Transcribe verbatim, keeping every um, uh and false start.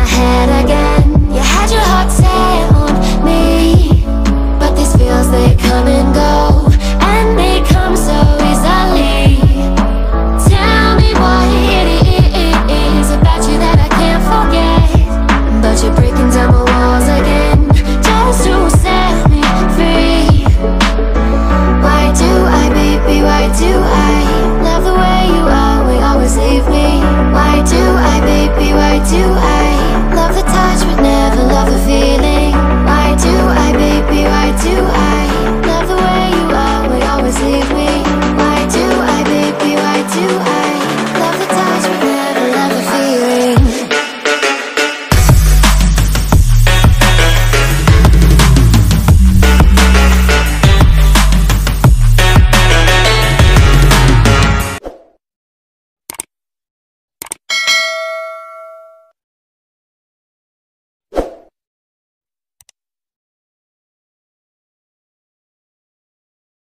my head again. You had your heart set on me, but these feels, they come and go.